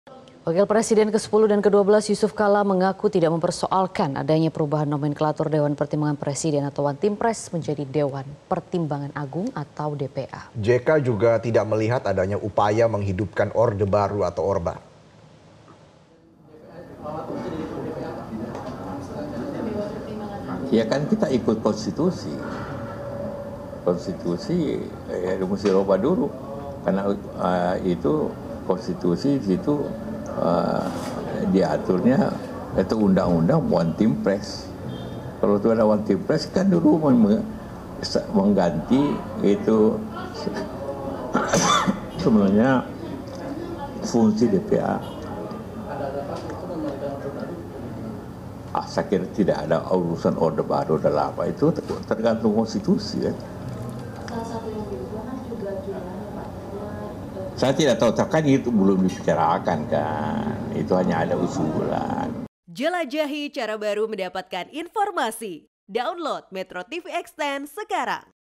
Wakil Presiden ke-10 dan ke-12 Yusuf Kala mengaku tidak mempersoalkan adanya perubahan nomenklatur Dewan Pertimbangan Presiden atau Wantimpres menjadi Dewan Pertimbangan Agung atau DPA. JK juga tidak melihat adanya upaya menghidupkan Orde Baru atau Orba. Ya kan kita ikut konstitusi. Konstitusi mesti rubah dulu. Karena itu konstitusi itu diaturnya itu undang-undang Wantimpres. Kalau itu ada Wantimpres kan dulu mengganti itu sebenarnya fungsi DPA. Saya kira tidak ada urusan Orde Baru dalam apa itu tergantung konstitusi kan. Saya tidak tahu, kan itu belum dibicarakan kan. Itu hanya ada usulan. Jelajahi cara baru mendapatkan informasi. Download Metro TV Extend sekarang.